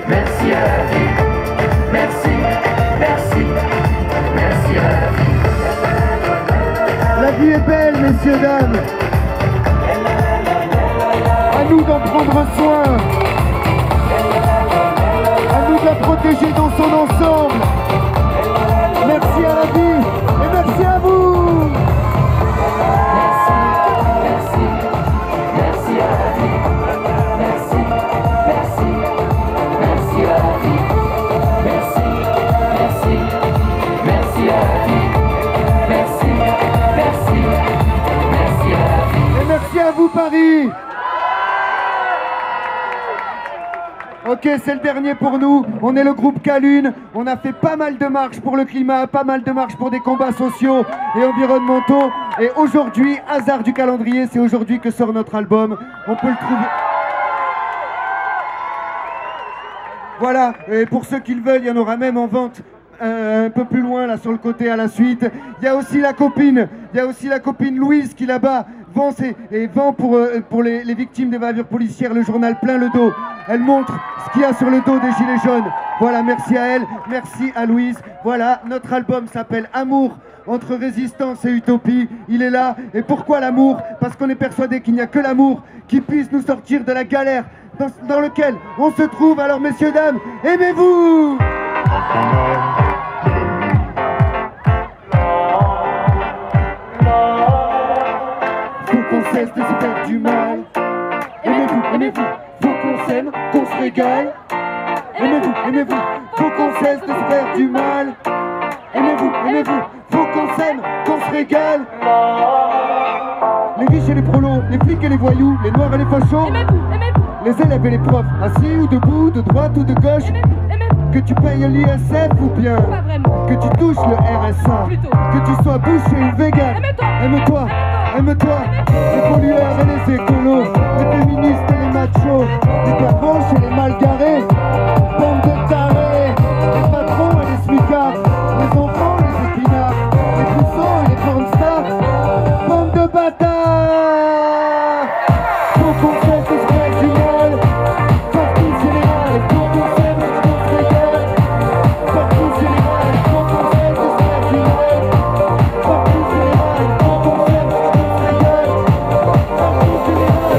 merci à la vie. Merci, merci, merci à la vie. La vie est belle, messieurs, dames. À nous d'en prendre soin. À nous de la protéger dans son ensemble. Merci à la vie et merci à vous. Merci, merci, merci à la vie. Merci, merci, merci à la vie. Merci, merci, merci à la vie. Merci, merci, merci à la vie. Et merci à vous, Paris. Ok, c'est le dernier pour nous. On est le groupe Calune. On a fait pas mal de marches pour le climat, pas mal de marches pour des combats sociaux et environnementaux. Et aujourd'hui, hasard du calendrier, c'est aujourd'hui que sort notre album. On peut le trouver. Voilà, et pour ceux qui le veulent, il y en aura même en vente un peu plus loin, là, sur le côté à la suite. Il y a aussi la copine Louise qui là-bas vend pour les victimes des bavures policières le journal Plein le dos. Elle montre ce qu'il y a sur le dos des gilets jaunes. Voilà, merci à elle, merci à Louise. Voilà, notre album s'appelle Amour entre résistance et utopie. Il est là. Et pourquoi l'amour? Parce qu'on est persuadé qu'il n'y a que l'amour qui puisse nous sortir de la galère dans lequel on se trouve. Alors, messieurs, dames, aimez-vous! Faut qu'on cesse de se faire du mal. Aimez-vous, aimez-vous. Faut qu'on s'aime, qu'on se régale. Aimez-vous, aimez-vous. Faut qu'on cesse de se faire du mal. Aimez-vous, aimez-vous. Faut qu'on s'aime, qu'on se régale. Les riches et les prolos, les flics et les voyous, les noirs et les fachos. Aimez-vous, aimez-vous. Les élèves et les profs, assis ou debout, de droite ou de gauche. Aimez-vous, aimez-vous. Que tu payes l'ISF ou bien Pas vraiment. que tu touches le RSA. Plutôt. Que tu sois bouché ou vegan. Aime-toi. Aime-toi, aime-toi. Les pollueurs et les écolos, les féministes et les machos, les pervenches et les mal garés, bande de tarés, les patrons et les smicards, les enfants et les épinards, les poussons et les pornstars, bande de bâtards. Faut qu'on cesse de se faire du mal, partout c'est les mal, faut qu'on s'aime et qu'on se régale. Partout c'est les mal, faut qu'on cesse de se faire du mal, partout c'est les mal, faut qu'on s'aime et qu'on se régale. Partout c'est les mal.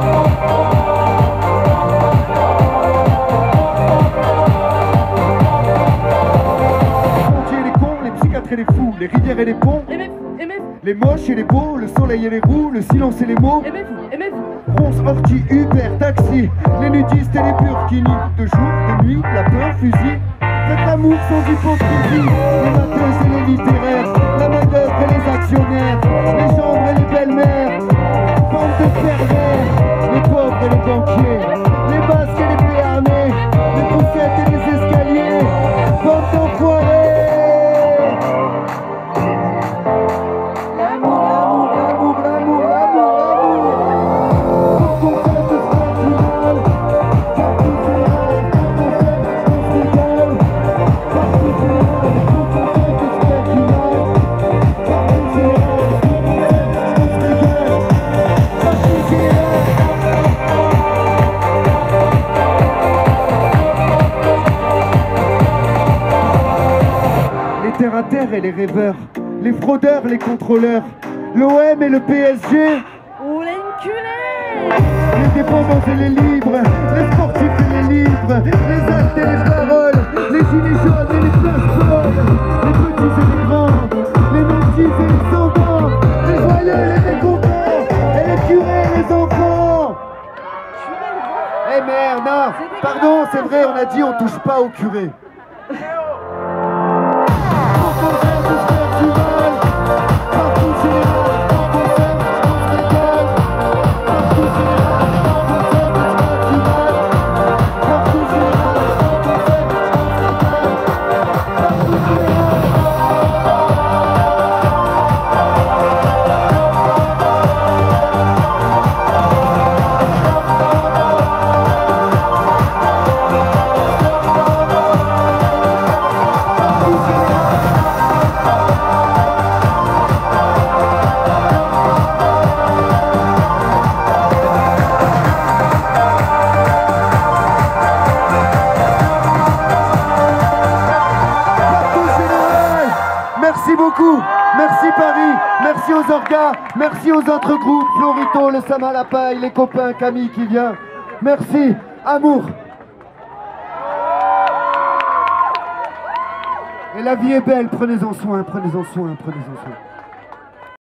Les cons, les psychiatres et les fous, les rivières et les ponts, Aimez-vous, aimez-vous. les moches et les beaux, le soleil et les roues, le silence et les mots. Aimez-vous, aimez-vous. Ronce, ortie, Uber, taxi, les nudistes et les burkinis, de jour, de nuit, la peur, fusil. Faites l'amour sans hypocrisie, les matheuses et les littéraires, la main d'œuvre et les actionnaires, les chambres et les belles-mères, bande de pervers, les pauvres et les banquiers, les basques et les béarnais, les poussettes et les escaliers, bande d'enfoirés. L'amour, l'amour, l'amour, l'amour, l'amour. Faut qu'on cesse de se faire du mal. Partout c'est les mal, faut qu'on s'aime, qu'on se régale. Partout c'est les mal, faut qu'on cesse de se faire du mal. Partout c'est les mal, faut qu'on s'aime, qu'on se régale. Partout c'est les mal. Les terre à terre et les rêveurs, les fraudeurs, les contrôleurs, l'OM et le PSG, Oh l'enculé. les dépendants et les libres, les sportifs et les livres, les actes et les paroles, les gilets jaunes et les places folles, les petits et les grands, les natifs et les sans-dents, les joyeux et les mécontents, et les curés et les enfants. Eh merde, non, pardon, c'est vrai, on a dit on touche pas aux curés. Faut qu'on cesse de se faire du mal. Partout c'est les mal, faut qu'on s'aime, qu'on se régale. Partout c'est les mal, faut qu'on cesse de se faire du mal. Partout c'est les mal, faut qu'on s'aime, qu'on se régale. Partout c'est les mal. Merci beaucoup. Merci Paris. Merci aux orgas. Merci aux autres groupes. Florito, le Samalapaille, les copains, Camille qui vient. Merci. Amour. Et la vie est belle. Prenez-en soin, prenez-en soin, prenez-en soin.